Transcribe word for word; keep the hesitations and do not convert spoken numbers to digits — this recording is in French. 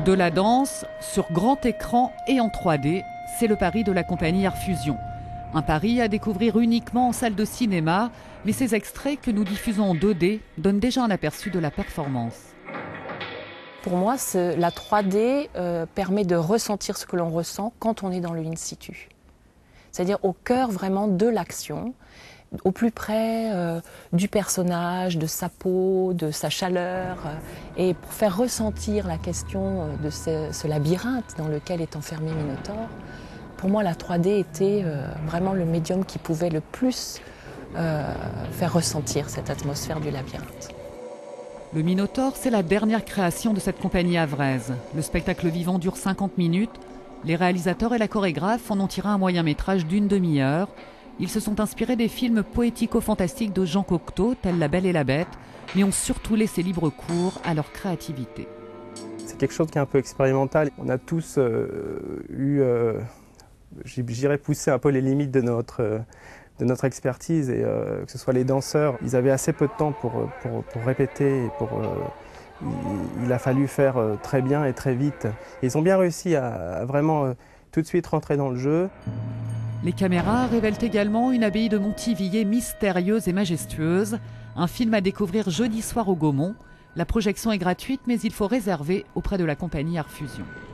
De la danse sur grand écran et en trois D, c'est le pari de la compagnie Art Fusion. Un pari à découvrir uniquement en salle de cinéma, mais ces extraits que nous diffusons en deux D donnent déjà un aperçu de la performance. Pour moi, la trois D euh, permet de ressentir ce que l'on ressent quand on est dans le in situ. C'est-à-dire au cœur vraiment de l'action, au plus près euh, du personnage, de sa peau, de sa chaleur, euh, et pour faire ressentir la question de ce, ce labyrinthe dans lequel est enfermé Minotaure. Pour moi, la trois D était euh, vraiment le médium qui pouvait le plus euh, faire ressentir cette atmosphère du labyrinthe. Le Minotaure, c'est la dernière création de cette compagnie havraise. Le spectacle vivant dure cinquante minutes. Les réalisateurs et la chorégraphe en ont tiré un moyen-métrage d'une demi-heure. Ils se sont inspirés des films poético-fantastiques de Jean Cocteau, tels La Belle et la Bête, mais ont surtout laissé libre cours à leur créativité. C'est quelque chose qui est un peu expérimental. On a tous euh, eu, euh, j'irais pousser un peu les limites de notre, euh, de notre expertise, et euh, que ce soit les danseurs, ils avaient assez peu de temps pour, pour, pour répéter, et pour, euh, il, il a fallu faire euh, très bien et très vite. Et ils ont bien réussi à, à vraiment euh, tout de suite rentrer dans le jeu. Les caméras révèlent également une abbaye de Montivilliers mystérieuse et majestueuse, un film à découvrir jeudi soir au Gaumont. La projection est gratuite, mais il faut réserver auprès de la compagnie Art Fusion.